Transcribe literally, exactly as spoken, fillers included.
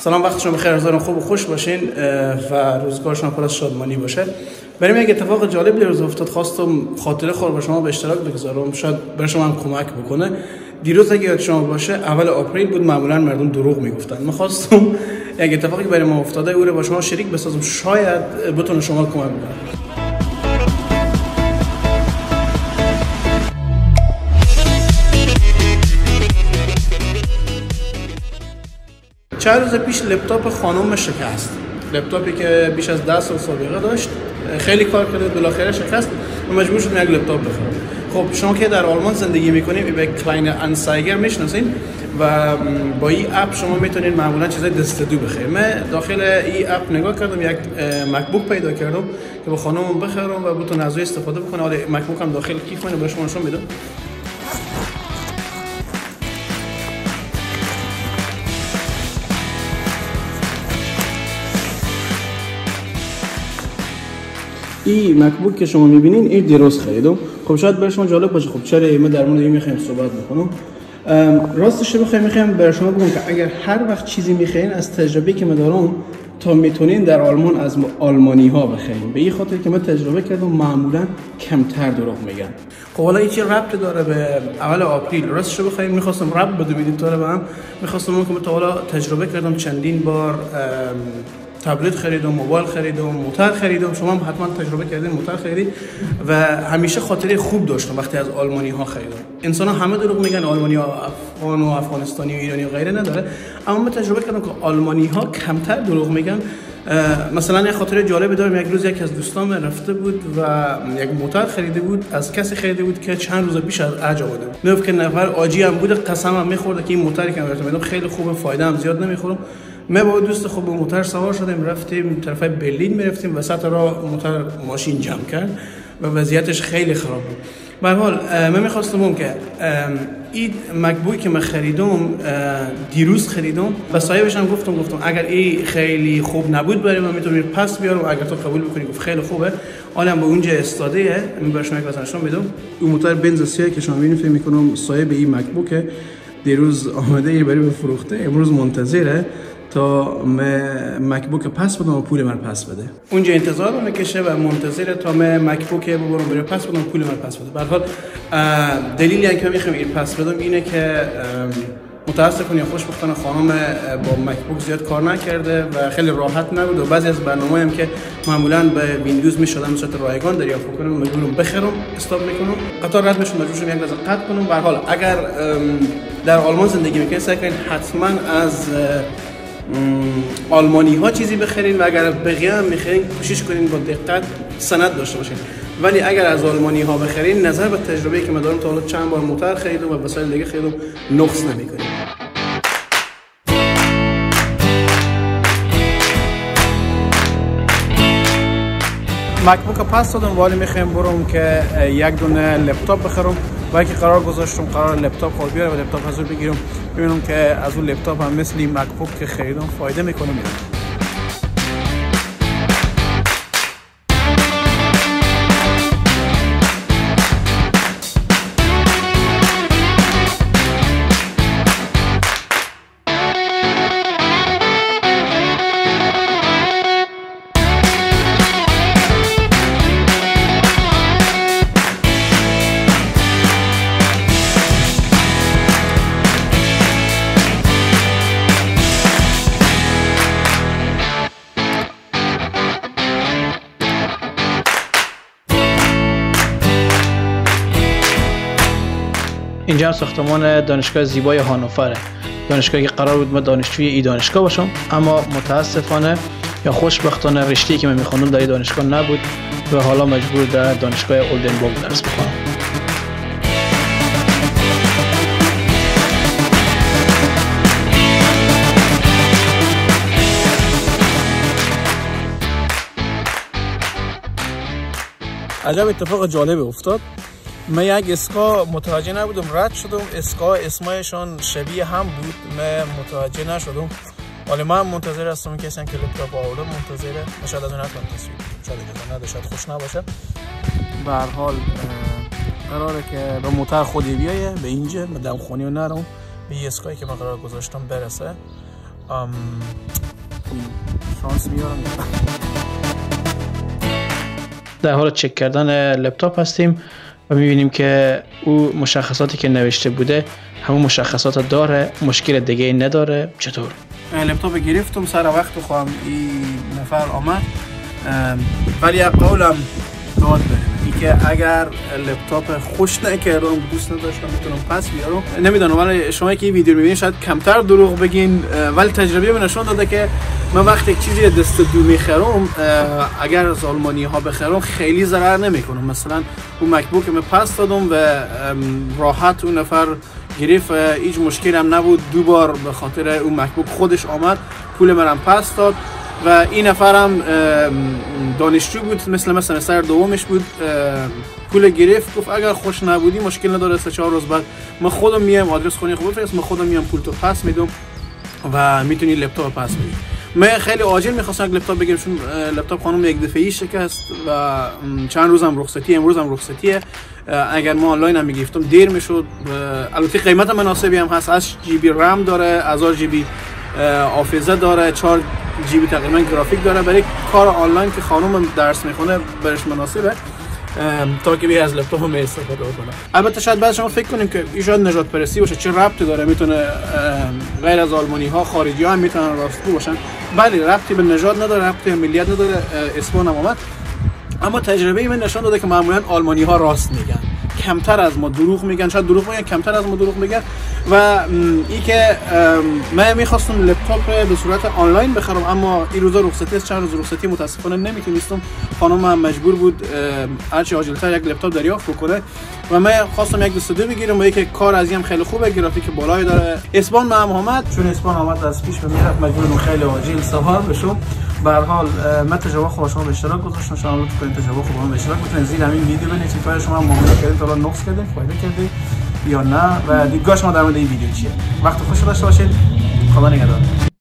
سلام، وقت شما بخیر، امیدوارم خوب و خوش باشین و روزگارشون پر از شادمانی باشه. بریم یک اتفاق جالب روز افتاد، خواستم خاطره خور با شما به اشتراک بگذارم، شاید برای شما هم کمک بکنه. دیروز اگه یاد شما باشه اول آپریل بود، معمولا مردم دروغ میگفتن. من خواستم یک اتفاقی برای ما افتاده او رو با شما شریک بسازم، شاید بتونه شما کمک بکنه. چند روز پیش لپتاپ خانم شکست. لپتاپی که بیش از ده سال سابقه داشت، خیلی کار کرد، بالاخره شکست و مجبور شدم یک لپتاپ بخرم. خب شما که در آلمان زندگی میکنید به کلاین انسایگر میشناسین و با این اپ شما میتونید معمولا چیزای دستدو بخرید. من داخل این اپ نگاه کردم، یک مکبوک پیدا کردم که با خانمم بخرم و بتونم از اون استفاده بکنم. حالا مکبوک هم داخل کیف منه، برای شما نشون میدم. این مکبوک که شما میبینین این دیروز خریدم. خب شاید برای شما جالب باشه، خب چرا ما در مورد این میخوایم صحبت بکنم. راستش بخوایم میخوایم برای شما بگم که اگر هر وقت چیزی میخرین از تجربه که من دارم تا میتونین در آلمان از آلمانی ها بخرین، به این خاطر که من تجربه کردم معمولا کمتر دروغ میگن. خب حالا این چه ربطی داره به اول آپریل؟ راستش بخوایم میخواستم ربط بده بدید تو رو به هم. میخواستم که من تا حالا تجربه کردم، چندین بار تبلت خریدم، موبایل خریدم، موتور خریدم. شما هم حتما تجربه کردین، موتور خریدید و همیشه خاطره خوب داشتم وقتی از آلمانی ها خریدم. انسان ها همه دروغ میگن، آلمانی ها افغان و افغانستانی و ایرانی و غیره نداره، اما من تجربه کردم که آلمانی ها کمتر دروغ میگن. مثلا یک خاطره جالب دارم، یک روز یک از دوستان رفته بود و یک موتور خریده بود، از کسی خریده بود که چند روز پیش از عج آمده بود. میگفت که نفر آجی هم بود، قسم هم میخورد که این موتوری که گرفتم خیلی خوبه، فایده هم زیاد نمیخورم. ما با دوست خوب به موتور سوار شدیم، رفتیم طرف برلین میرفتیم، وسط راه موتور ماشین جمع کرد و وضعیتش خیلی خراب بود. به هر حال من میخواستم که این مکبوک که من خریدم دیروز خریدم و صاحبش هم گفتم گفتم اگر این خیلی خوب نبود برای من میتونم پس بیارم، اگر تو قبول بکنی گفت خیلی خوبه. حالا به اونجا استاده من برای شما یک نشون میدم. این موتور بنز سیاه که شما میبینید، فکر میکنم صاحب این مکبوک دیروز آمده ای برای بفروخته، امروز منتظره تا مکبوک پس بدم و پول من پس بده. اونجا انتظار میکشه و منتظره تا من مکبوک ببرم برای پس بدم و پول من پس بده. به هر حال دلیلی اینکه من میخوام این پس بدم اینه که متاسفانه یا خوشبختانه خانم با مکبوک زیاد کار نکرده و خیلی راحت نبود و بعضی از برنامه‌ام که معمولا به ویندوز میشدن صورت رایگان دریافت کنم مجبورم بخرم، استاپ میکنم، قطار رد میشم، مجبور شدم یک لحظه قطع کنم. به هر حال اگر در آلمان زندگی میکنید سعی کنید حتما از آلمانی ها چیزی بخرین و اگر بقیه هم میخرین کوشش کنین با دقت سند داشته باشین. ولی اگر از آلمانی ها بخرین، نظر به تجربه که من دارم تا حالا چند بار موتور خریدم و وسایل دیگه خریدم، نقص نمیکنین. مکبوک پس دادم، ولی میخوایم برم که یک دونه لپتاپ بخرم و که قرار گذاشتم قرار لپتاپ خود بیارم و لپتاپ از اون بگیرم، ببینم که از اون لپتاپ هم مثل این مکبوک که خریدم فایده میکنه میاد. اینجا ساختمان دانشگاه زیبای هانوفره، دانشگاهی که قرار بود من دانشجوی این دانشگاه باشم، اما متاسفانه یا خوشبختانه رشته‌ای که من می‌خوندم در این دانشگاه نبود و حالا مجبور در دانشگاه اولدنبورگ درس بخونم. عجب اتفاق جالب افتاد. من یک اسکا متوجه نبودم، رد شدم، اسکا اسمایشان شبیه هم بود، من متوجه نشدم. ولی من منتظر هستم که کسی که لپتاپ آورده منتظره، شاید از اون نتونم تصویر، شاید اجازه نده، شاید خوش نباشه. به هر حال قراره که به موتور خودی بیایه به اینجا، به دمخونی و نرم به اسکایی که من قرار گذاشتم برسه. ام شانس میارم. در حال چک کردن لپتاپ هستیم و میبینیم که او مشخصاتی که نوشته بوده همون مشخصات داره، مشکل دیگه نداره. چطور؟ لپتاپ گرفتم سر وقت خواهم این نفر آمد، ولی یک قولم داد به ای که اگر لپتاپ خوش نکردم دوست نداشتم میتونم پس بیارم. نمیدونم ولی شما که این ویدیو میبینید شاید کمتر دروغ بگین، ولی تجربه من نشون داده که من وقتی یک چیزی دست دو میخرم اگر از آلمانی ها بخرم خیلی ضرر نمیکنم. مثلا اون مکبوک من پس دادم و راحت اون نفر گرفت، هیچ مشکلی هم نبود. دو بار به خاطر اون مکبوک خودش آمد پول منم پس داد و این نفرم دانشجو بود، مثل مثلا سر دومش بود، پول گرفت گفت اگر خوش نبودی مشکل نداره، سه چهار روز بعد من خودم میام آدرس خونه خوب بفرست، من خودم میام پول تو پس میدم و میتونی لپتاپ پس بدی. من خیلی عاجل میخواستم یک لپتاپ بگیرم چون لپتاپ خانم یک دفعه‌ای شکست و چند روزم رخصتی، امروز هم رخصتیه. اگر ما آنلاین هم میگفتم دیر میشد. البته قیمت مناسبی هم هست، هشت جی بی رم داره، هزار جی بی حافظه داره، چهار جی بی تقریبا گرافیک داره. برای کار آنلاین که خانم درس میخونه برش مناسبه تا که بیا از لپتاپ هم استفاده کنه. البته شاید بعد شما فکر کنیم که این شاید نجات پرستی باشه، چه ربطی داره، میتونه غیر از آلمانی ها خارجی ها هم میتونن راستگو باشن. بله ربطی به نژاد نداره، ربطی به ملیت نداره. اسپان هم اومد، اما تجربه من نشون داده که معمولا آلمانی ها راست میگن، کمتر از ما دروغ میگن. شاید دروغ میگن، کمتر از ما دروغ میگن. و این که من میخواستم لپتاپ به صورت آنلاین بخرم، اما این روزا رخصتی است، چند روز رخصتی متاسفانه نمیتونستم. خانم هم مجبور بود هرچی عاجلتر یک لپتاپ دریافت بکنه و من خواستم یک دسته دو بگیرم و یک کار از این خیلی خوبه، گرافیک بالایی داره. اسپان ما هم اومد، چون اسپان اومد از پیش به میرفت مجبورم خیلی عاجل سوار بشم. به هر حال من تجربه خوب شما به اشتراک گذاشتم، شما لطف کنید تجربه خوب به اشتراک بکنید، زیر همین ویدیو بنویسید که شما معامله کردید تا الان نقص کردید، فایده کردید یا نه و دیدگاه شما در مورد این ویدیو چیه. وقت خوش داشته باشید. خدا نگهدار.